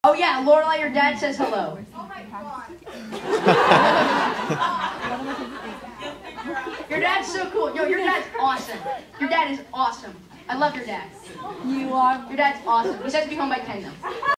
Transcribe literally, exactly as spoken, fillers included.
Oh yeah, Lorelai, your dad says hello. Oh my god. Your dad's so cool. Yo, your dad's awesome. Your dad is awesome. I love your dad. You are. Your dad's awesome. He says to be home by ten though.